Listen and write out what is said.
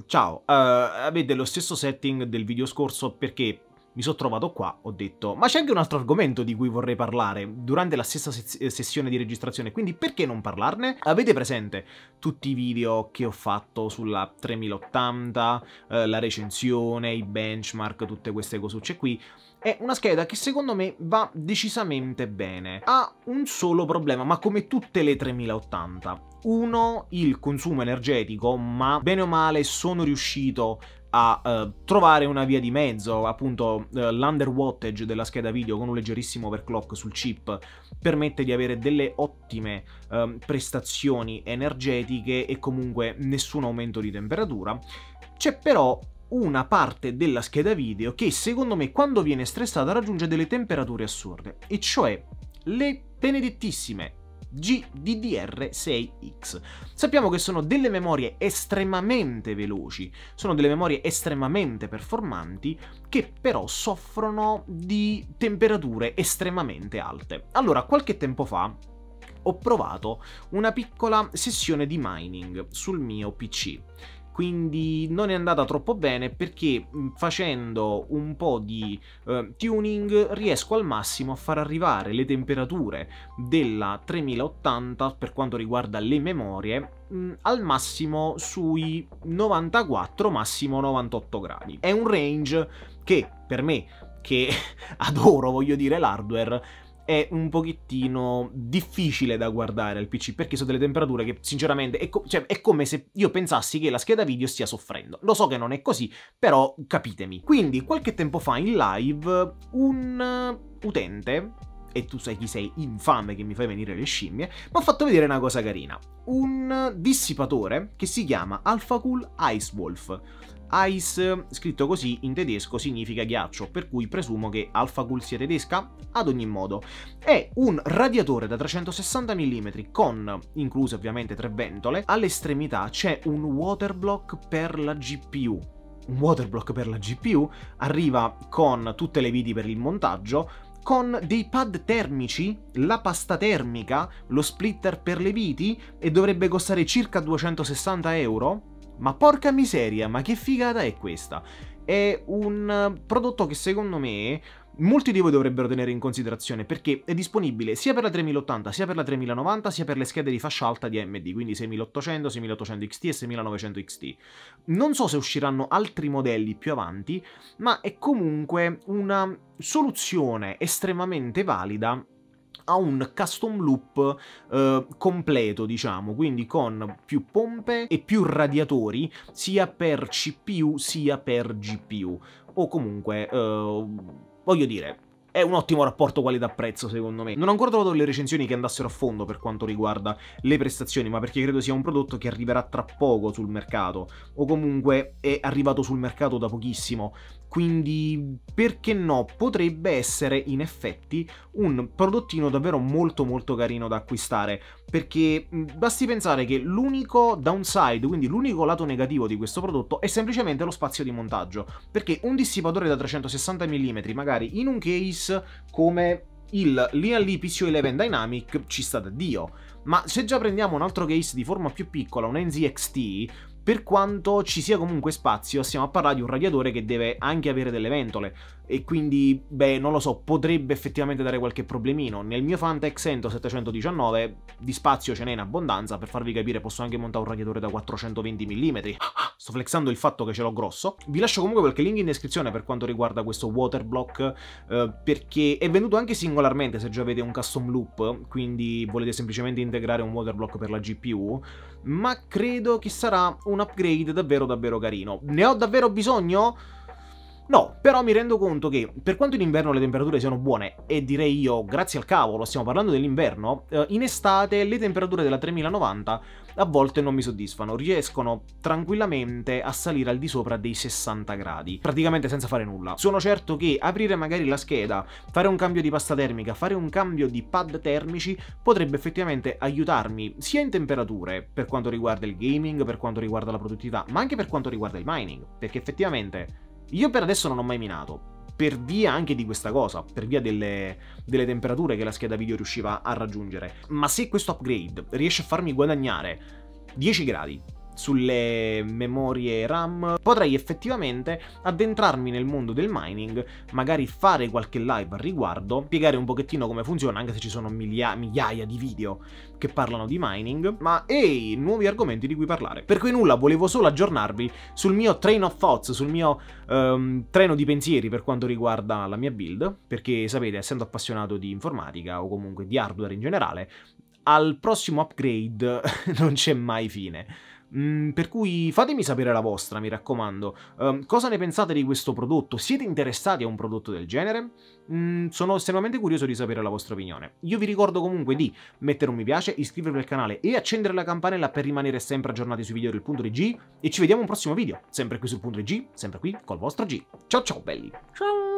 Ciao, avete lo stesso setting del video scorso perché mi sono trovato qua, ho detto, ma c'è anche un altro argomento di cui vorrei parlare durante la stessa sessione di registrazione, quindi perché non parlarne? Avete presente tutti i video che ho fatto sulla 3080, la recensione, i benchmark, tutte queste cosucce qui? È una scheda che secondo me va decisamente bene. Ha un solo problema, ma come tutte le 3080. Uno, il consumo energetico, ma bene o male sono riuscito a trovare una via di mezzo. Appunto l'underwattage della scheda video con un leggerissimo overclock sul chip permette di avere delle ottime prestazioni energetiche e comunque nessun aumento di temperatura. C'è però una parte della scheda video che secondo me quando viene stressata raggiunge delle temperature assurde, e cioè le benedettissime GDDR6X. Sappiamo che sono delle memorie estremamente veloci, sono delle memorie estremamente performanti, che però soffrono di temperature estremamente alte. Allora, qualche tempo fa ho provato una piccola sessione di mining sul mio PC. Quindi non è andata troppo bene perché facendo un po' di tuning riesco al massimo a far arrivare le temperature della 3080 per quanto riguarda le memorie al massimo sui 94, massimo 98 gradi. È un range che per me, che adoro, voglio dire, l'hardware, è un pochettino difficile da guardare al PC, perché sono delle temperature che sinceramente è come se io pensassi che la scheda video stia soffrendo. Lo so che non è così, però capitemi. Quindi qualche tempo fa in live un utente, e tu sai chi sei, infame che mi fai venire le scimmie, mi ha fatto vedere una cosa carina. Un dissipatore che si chiama AlphaCool Icewolf. Ice, scritto così in tedesco, significa ghiaccio, per cui presumo che AlphaCool sia tedesca. Ad ogni modo, è un radiatore da 360 mm con, incluse ovviamente 3 ventole. All'estremità c'è un waterblock per la GPU. Un waterblock per la GPU arriva con tutte le viti per il montaggio, con dei pad termici, la pasta termica, lo splitter per le viti, e dovrebbe costare circa 260 euro. Ma porca miseria, ma che figata è questa? È un prodotto che secondo me molti di voi dovrebbero tenere in considerazione, perché è disponibile sia per la 3080, sia per la 3090, sia per le schede di fascia alta di AMD, quindi 6800, 6800 XT e 6900 XT. Non so se usciranno altri modelli più avanti, ma è comunque una soluzione estremamente valida a un custom loop completo, diciamo, quindi con più pompe e più radiatori, sia per CPU sia per GPU, o comunque, voglio dire, è un ottimo rapporto qualità-prezzo secondo me. Non ho ancora trovato le recensioni che andassero a fondo per quanto riguarda le prestazioni, ma perché credo sia un prodotto che arriverà tra poco sul mercato, o comunque è arrivato sul mercato da pochissimo. Quindi, perché no, potrebbe essere in effetti un prodottino davvero molto molto carino da acquistare, perché basti pensare che l'unico downside, quindi l'unico lato negativo di questo prodotto, è semplicemente lo spazio di montaggio, perché un dissipatore da 360 mm, magari in un case come il Linear PC11 Dynamic, ci sta da Dio, ma se già prendiamo un altro case di forma più piccola, un NZXT, per quanto ci sia comunque spazio, stiamo a parlare di un radiatore che deve anche avere delle ventole, e quindi, beh, non lo so, potrebbe effettivamente dare qualche problemino. Nel mio Fantex Ento 719 di spazio ce n'è in abbondanza, per farvi capire posso anche montare un radiatore da 420 mm. Sto flexando il fatto che ce l'ho grosso. Vi lascio comunque qualche link in descrizione per quanto riguarda questo waterblock, perché è venduto anche singolarmente se già avete un custom loop, quindi volete semplicemente integrare un waterblock per la GPU, ma credo che sarà un upgrade davvero davvero carino. Ne ho davvero bisogno? No, però mi rendo conto che per quanto in inverno le temperature siano buone, e direi io grazie al cavolo, stiamo parlando dell'inverno, in estate le temperature della 3090 a volte non mi soddisfano, riescono tranquillamente a salire al di sopra dei 60 gradi, praticamente senza fare nulla. Sono certo che aprire magari la scheda, fare un cambio di pasta termica, fare un cambio di pad termici potrebbe effettivamente aiutarmi sia in temperature, per quanto riguarda il gaming, per quanto riguarda la produttività, ma anche per quanto riguarda il mining, perché effettivamente io per adesso non ho mai minato, per via anche di questa cosa, per via delle temperature che la scheda video riusciva a raggiungere. Ma se questo upgrade riesce a farmi guadagnare 10 gradi, sulle memorie RAM, potrei effettivamente addentrarmi nel mondo del mining, magari fare qualche live al riguardo, spiegare un pochettino come funziona, anche se ci sono migliaia di video che parlano di mining, ma nuovi argomenti di cui parlare. Per cui nulla, volevo solo aggiornarvi sul mio train of thoughts, sul mio treno di pensieri per quanto riguarda la mia build, perché sapete, essendo appassionato di informatica o comunque di hardware in generale, al prossimo upgrade non c'è mai fine. Per cui fatemi sapere la vostra, mi raccomando. Cosa ne pensate di questo prodotto? Siete interessati a un prodotto del genere? Sono estremamente curioso di sapere la vostra opinione. Io vi ricordo comunque di mettere un mi piace, iscrivervi al canale e accendere la campanella per rimanere sempre aggiornati sui video del Punto di G, e ci vediamo a un prossimo video, sempre qui sul Punto di G, sempre qui col vostro G. Ciao ciao belli! Ciao!